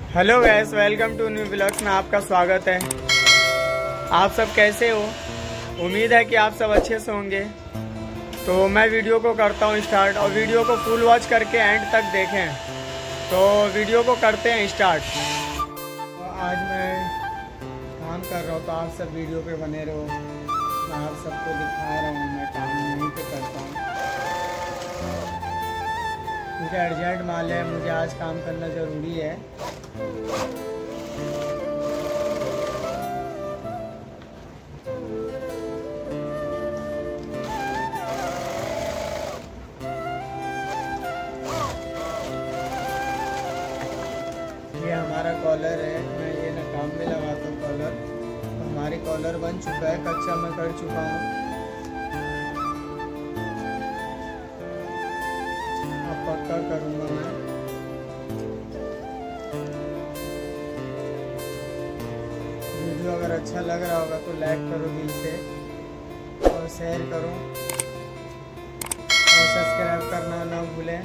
Hello guys, welcome to new blogs में आपका स्वागत है। आप सब कैसे हो? उम्मीद है कि आप सब अच्छे से होंगे। तो मैं वीडियो को करता हूँ स्टार्ट, और वीडियो को फुल वॉच करके एंड तक देखें। तो वीडियो को करते हैं स्टार्ट। तो आज मैं काम कर रहा हूँ, तो आप सब वीडियो पे बने रहो। मैं आप सबको दिखा रहा हूँ मैं काम यहीं पे करता हूँ। मुझे अर्जेंट माल है, मुझे आज काम करना ज़रूरी है। ये हमारा कॉलर है, मैं ये ना काम में लगाता हूँ कॉलर। तो हमारी कॉलर बन चुका है, कच्चा मैं कर चुका हूँ। अब पक्का करूँगा मैं। वीडियो अगर अच्छा लग रहा होगा तो लाइक करो दिल से, और शेयर करो, और सब्सक्राइब करना ना भूलें।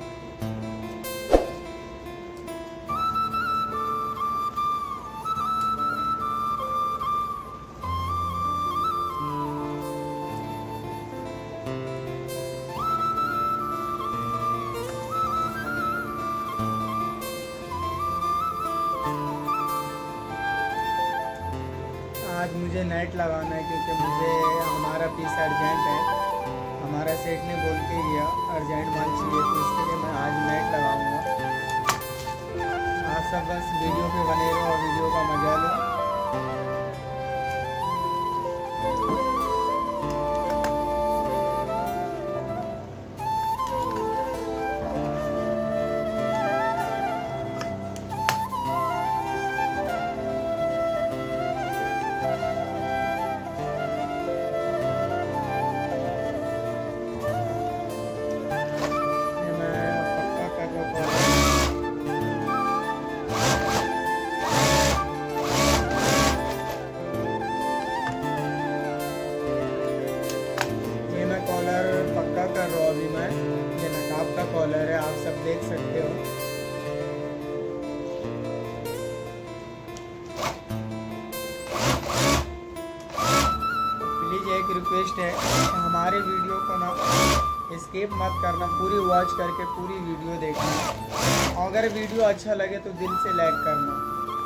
आज मुझे नेट लगाना है, क्योंकि मुझे हमारा पीस अर्जेंट है। हमारा सेठ ने बोल के गया अर्जेंट माल चाहिए, तो इसके लिए मैं आज नेट लगाऊंगा। आप सब बस वीडियो पे बने रहो और वीडियो का मजा लो। कॉलर पक्का कर रहा हूँ अभी मैं। ये नकाब का कॉलर है, आप सब देख सकते हो। प्लीज़ एक रिक्वेस्ट है, हमारे वीडियो को ना स्किप मत करना, पूरी वॉच करके पूरी वीडियो देखना। अगर वीडियो अच्छा लगे तो दिल से लाइक करना।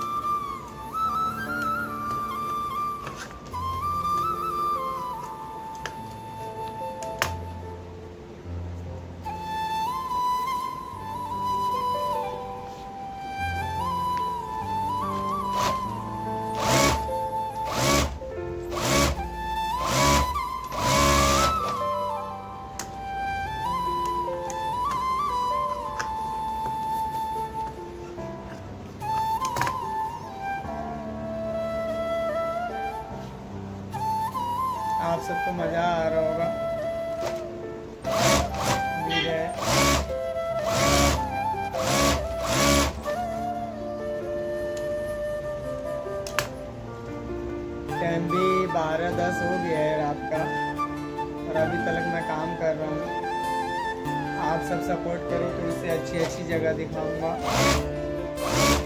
आप सबको मज़ा आ रहा होगा, उम्मीद है। टाइम भी 12:10 हो गया है रात का, और अभी तक मैं काम कर रहा हूँ। आप सब सपोर्ट करो तो उससे अच्छी अच्छी जगह दिखाऊंगा।